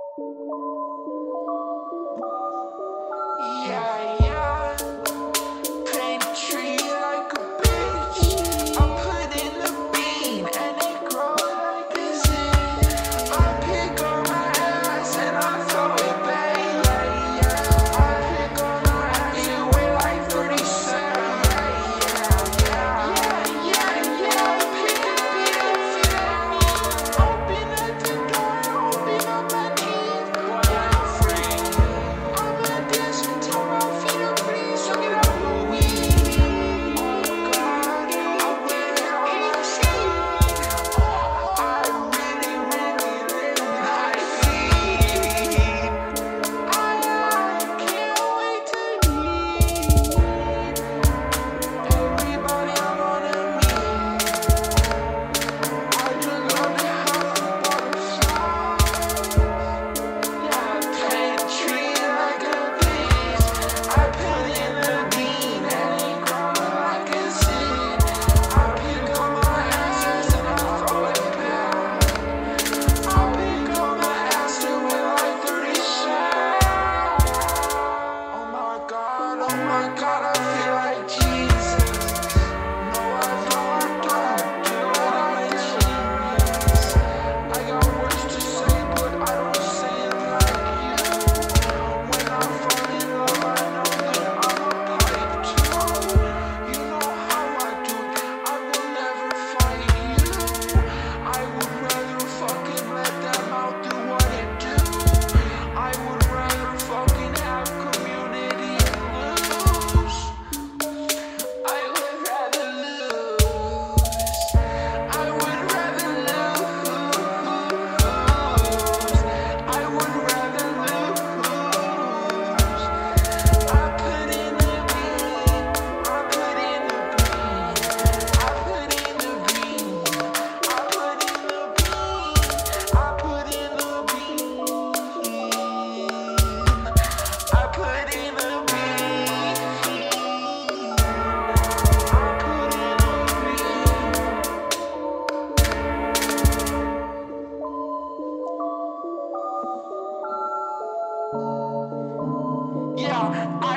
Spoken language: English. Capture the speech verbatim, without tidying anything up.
Yeah, yeah. Paint a tree like a bitch. I put in the bean and it grows like a seed. I pick up my ass and I throw it back. Yeah, yeah. I pick up my ass and weigh like thirty cents. Yeah, yeah, yeah, yeah. Pick a beat and feel me. Open up the door, open up my knees. Boy, I'm free. I'm gonna dance until my feet are bleeding. So get out the weed. Oh God, I wear it on my sleeve. I really, really, really like feed. I, I can't wait to eat. Everybody I wanna meet. I just love to have a butterfly. Yeah, paint a tree like a beast. I put in the bean and it grows like a seed. I pick up my asses and I throw it back. I pick up my ass and weigh like thirty cents. Oh my God, oh my God, I feel like Jesus. No, I don't, I don't, dude, I'm a genius. I got words to say, but I don't say it like you. When I fall in love, I know that I'm a pipe too. You know how I do it, I will never fight you. I would rather fucking let that mouth do what it do. I would rather fucking have community and lose. I would rather lose. I would rather lose. I would rather lose. I put in the bean. I put in the bean. I put in the bean. I put in the bean. I put in the bean. I put in the bean. I put in the bean. Yeah,